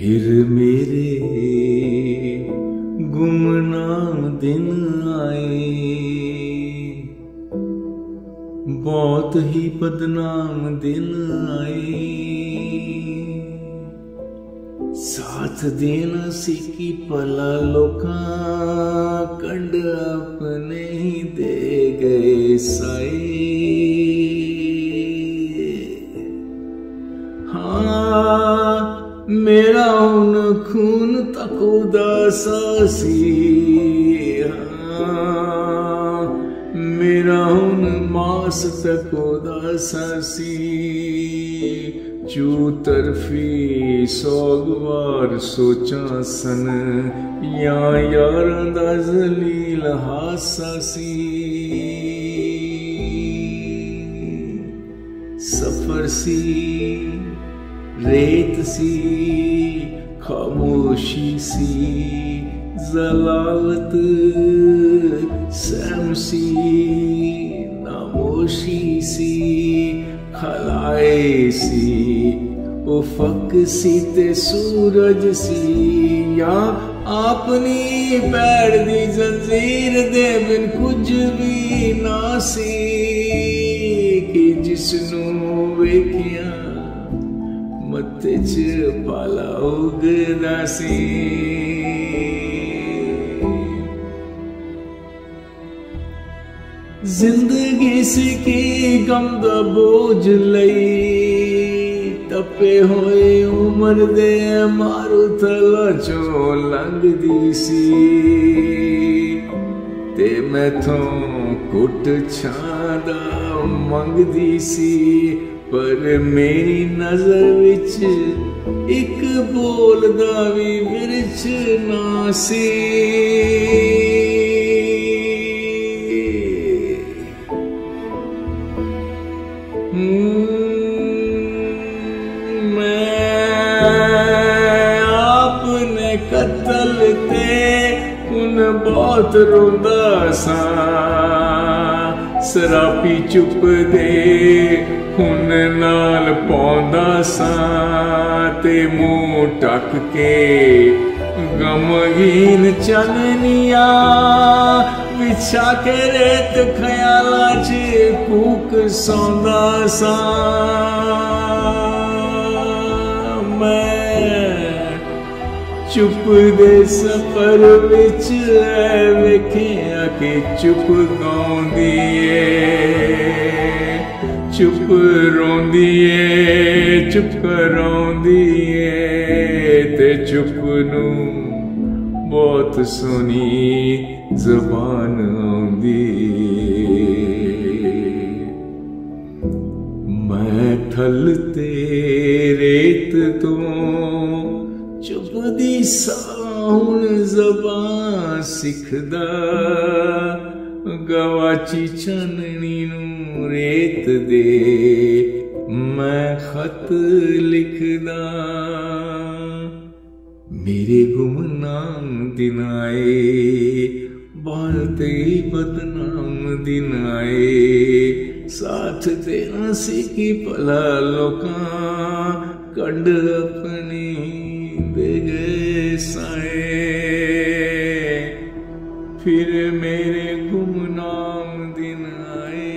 फिर मेरे गुमनाम दिन आए, बहुत ही बदनाम दिन आए। साथ देना सी की भला लोका कंड अपने ही दे गए साए। हाँ मेरा हुन खून तक उदासा सी, हाँ मेरा हुन मास तक उदासा सी। चू तरफी सोगवार सोचा सन, या यारां दा जलील हासा सी। सफर सी रेत सी खामोशी सी, जलालत सहम सी नामोशी सी। खलाए सी उफक सी ते सूरज सी, या अपनी पैर दी जंजीर दे बिन कुछ भी ना सी। कि जिसनू वेखिया मत्थे च पाला उगदा सी। जिंदगी सिकी गम दा बोझ लई, टप्पे होए उमर दे मारू थला चो लंघदी सी। ते मैथों कुट छांदा मंगदी सी, पर मेरी नजर विच एक बोल दा भी विरछ ना सी। आपने कत्ल ते उन बहुत रोंदा सा, सरापी चुप दे हुन नाल पौंदा सा। ते मुंह टक के गमगीन चाननिया बिछा के रेत ख्याला च कूक सौंदा सा। मैं चुप दे सफर विच वेखिया कि चुप गाउंदी ए, चुप रोंदी ए, चुप कराउंदी ए। ते चुप नू बहुत सोनी ज़बान आउंदी। मैं थल ते रेत तो चुपदी सा हुण ज़बान सिखदा, गवाची चाननी नू रेत दे मैं खत लिखदा। मेरे गुमनाम दिन आए, बहुत ही बदनाम दिन आए। साथ देना सी की भला लोका कंड अपनी दे गए साए। फिर मेरे गुमनाम दिन आए।